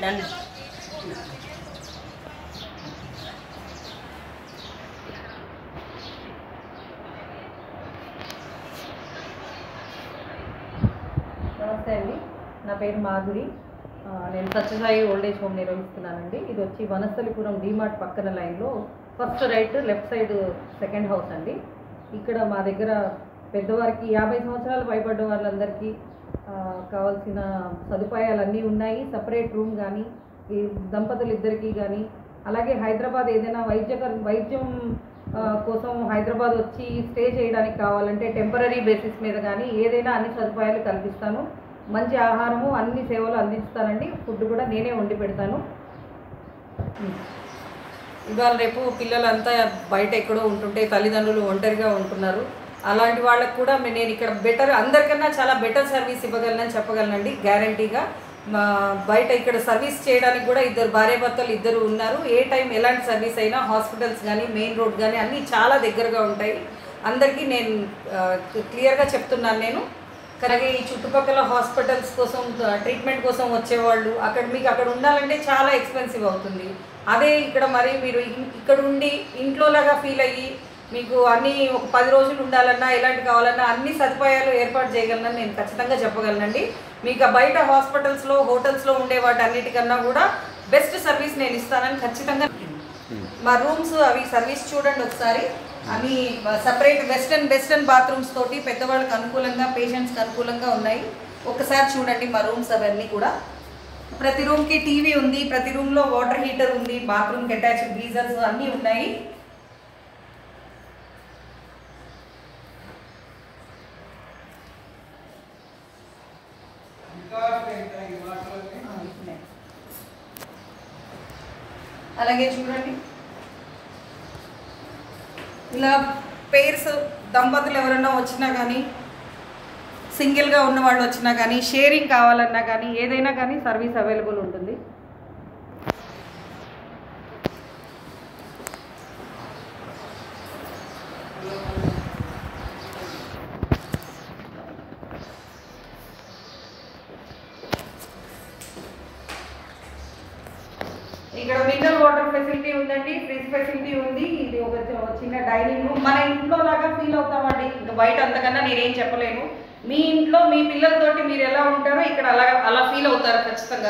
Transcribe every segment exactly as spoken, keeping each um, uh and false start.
రండి. నమస్తే అండి, నా పేరు మాధురి. నేను సత్యసాయి ఓల్డేజ్ హోమ్ నిర్వహిస్తున్నానండి. ఇది వచ్చి వనస్థలిపురం డీమార్ట్ పక్కన లైన్లో first right left side second house అండి. ఇక్కడ మా దగ్గర పెద్దవారికి యాభై సంవత్సరాలు పైబడ్డ వాళ్ళందరికీ కావాల్సిన సదుపాయాలన్నీ ఉన్నాయి. సపరేట్ రూమ్ కానీ ఈ దంపతులు ఇద్దరికీ కానీ, అలాగే హైదరాబాద్ ఏదైనా వైద్య వైద్యం కోసం హైదరాబాద్ వచ్చి స్టే చేయడానికి కావాలంటే టెంపరీ బేసిస్ మీద కానీ ఏదైనా అన్ని సదుపాయాలు కల్పిస్తాను. మంచి ఆహారము అన్ని సేవలు అందిస్తానండి. ఫుడ్ కూడా నేనే వండి పెడతాను. ఇవాళ రేపు పిల్లలంతా బయట ఎక్కడో ఉంటుంటే తల్లిదండ్రులు ఒంటరిగా ఉంటున్నారు. అలాంటి వాళ్ళకు కూడా నేను ఇక్కడ బెటర్ అందరికన్నా చాలా బెటర్ సర్వీస్ ఇవ్వగలనని చెప్పగలనండి గ్యారంటీగా. బయట ఇక్కడ సర్వీస్ చేయడానికి కూడా ఇద్దరు భార్యాభర్తలు ఇద్దరు ఉన్నారు. ఏ టైం ఎలాంటి సర్వీస్ అయినా హాస్పిటల్స్ కానీ మెయిన్ రోడ్ కానీ అన్నీ చాలా దగ్గరగా ఉంటాయి. అందరికీ నేను క్లియర్గా చెప్తున్నాను నేను. అలాగే ఈ చుట్టుపక్కల హాస్పిటల్స్ కోసం ట్రీట్మెంట్ కోసం వచ్చేవాళ్ళు అక్కడ మీకు అక్కడ ఉండాలంటే చాలా ఎక్స్పెన్సివ్ అవుతుంది. అదే ఇక్కడ మరి మీరు ఇక్కడ ఉండి ఇంట్లోలాగా ఫీల్ అయ్యి మీకు అన్నీ ఒక పది రోజులు ఉండాలన్నా ఎలాంటి కావాలన్నా అన్ని సదుపాయాలు ఏర్పాటు చేయగలనని నేను ఖచ్చితంగా చెప్పగలనండి. మీకు బయట హాస్పిటల్స్లో హోటల్స్లో ఉండే వాటి అన్నిటికన్నా కూడా బెస్ట్ సర్వీస్ నేను ఇస్తానని ఖచ్చితంగా. మా రూమ్స్ అవి సర్వీస్ చూడండి ఒకసారి. అవి సపరేట్ వెస్టర్న్ వెస్టర్న్ బాత్రూమ్స్ తోటి పెద్దవాళ్ళకి అనుకూలంగా పేషెంట్స్కి అనుకూలంగా ఉన్నాయి. ఒకసారి చూడండి మా రూమ్స్ అవన్నీ కూడా. ప్రతి రూమ్కి టీవీ ఉంది, ప్రతి రూమ్లో వాటర్ హీటర్ ఉంది, బాత్రూమ్కి అటాచ్డ్ గీజర్స్ అన్నీ ఉన్నాయి. అలాగే చూడండి, ఇలా పేర్స్ దంపతులు ఎవరైనా వచ్చినా కానీ సింగిల్గా ఉన్న వాళ్ళు వచ్చినా కానీ షేరింగ్ కావాలన్నా కానీ ఏదైనా కానీ సర్వీస్ అవైలబుల్ ఉంటుంది. ఇక్కడ మినరల్ వాటర్ ఫెసిలిటీ ఉందండి, ఫ్రిడ్జ్ ఫెసిలిటీ ఉంది. ఇది ఒక చిన్న డైనింగ్ రూమ్. మన ఇంట్లో లాగా ఫీల్ అవుతామండి. ఇంకా బయట అంతకన్నా నేనేం చెప్పలేను. మీ ఇంట్లో మీ పిల్లలతోటి మీరు ఎలా ఉంటారో ఇక్కడ అలా అలా ఫీల్ అవుతారు ఖచ్చితంగా.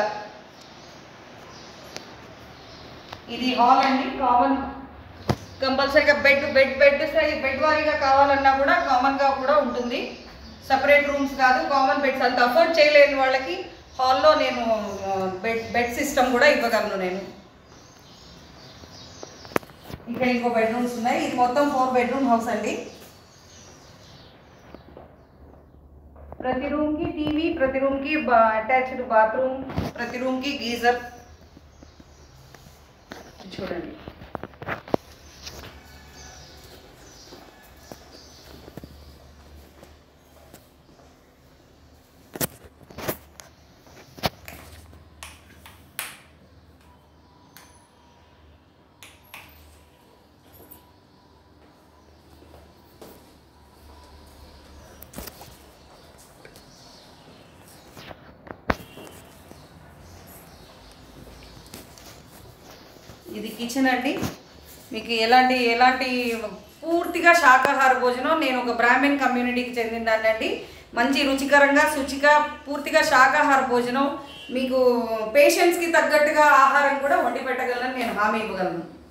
ఇది హాల్ అండి. కామన్ కంపల్సరీగా బెడ్ బెడ్ బెడ్ బెడ్ వారీగా కావాలన్నా కూడా కామన్గా కూడా ఉంటుంది. సపరేట్ రూమ్స్ కాదు, కామన్ బెడ్స్. అంత అఫోర్డ్ చేయలేని వాళ్ళకి హాల్లో నేను బెడ్ బెడ్ సిస్టమ్ కూడా ఇవ్వగలను నేను. ఇక్కడ ఇంకో బెడ్రూమ్స్ ఉన్నాయి. ఇది మొత్తం ఫోర్ బెడ్రూమ్ హౌస్ అండి. ప్రతి రూమ్కి టీవీ, ప్రతి రూమ్కి అటాచ్డ్ బాత్రూమ్, ప్రతి రూమ్కి గీజర్. చూడండి, ఇది కిచెన్ అండి. మీకు ఎలాంటి ఎలాంటి పూర్తిగా శాకాహార భోజనం. నేను ఒక బ్రాహ్మణ్ కమ్యూనిటీకి చెందిందాన్ని అండి. మంచి రుచికరంగా శుచిగా పూర్తిగా శాకాహార భోజనం మీకు పేషెంట్స్కి తగ్గట్టుగా ఆహారం కూడా వండి పెట్టగలను, నేను హామీ ఇవ్వగలను.